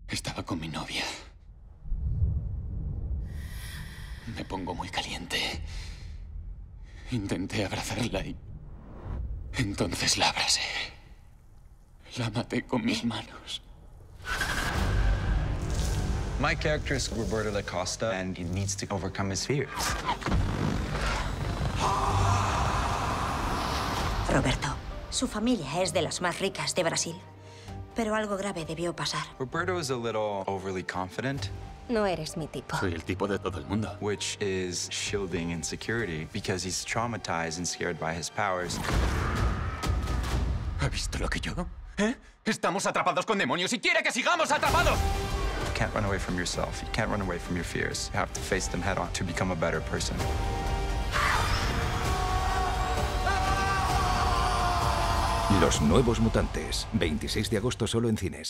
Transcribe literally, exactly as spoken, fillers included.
Estaba con mi novia. Me pongo muy caliente. Intenté abrazarla y... entonces la abracé. La maté con mis manos. My character is Roberto da Costa, and he needs to overcome his fears. Roberto, su familia es de las más ricas de Brasil, pero algo grave debió pasar. Roberto is a little overly confident, No eres mi tipo. Soy el tipo de todo el mundo. which is shielding insecurity because he's traumatized and scared by his powers. ¿Ha visto lo que yo? ¿Eh? Estamos atrapados con demonios y quiere que sigamos atrapados. You can't run away from yourself. You can't run away from your fears. You have to face them head on to become a better person. Los Nuevos Mutantes, veintiséis de agosto solo en cines.